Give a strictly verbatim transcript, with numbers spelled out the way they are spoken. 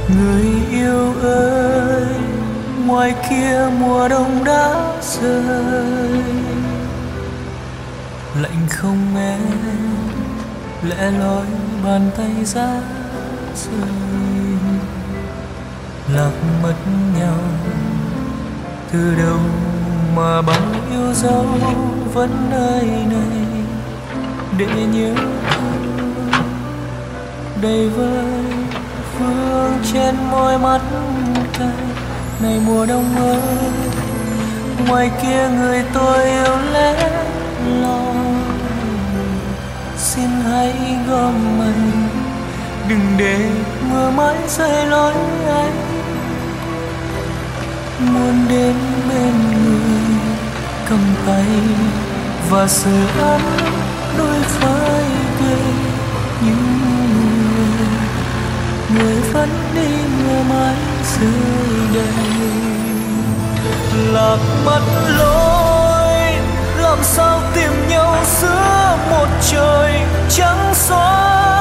Người yêu ơi, ngoài kia mùa đông đã rơi, lạnh không em, lẻ loi bàn tay ra rơi, lạc mất nhau từ đâu mà bao yêu dấu vẫn nơi này để nhớ thương đầy vơi vương trên môi mắt cay. Này mùa đông ơi, ngoài kia người tôi yêu lẽ loi, xin hãy gom mình đừng để mưa mãi rơi lối anh. Muốn đến bên người cầm tay và sưởi ấm đôi vai quê, nhưng người người vẫn đi mưa mãi rơi đầy. Lạc mất lối, làm sao tìm nhau giữa một trời trắng xóa.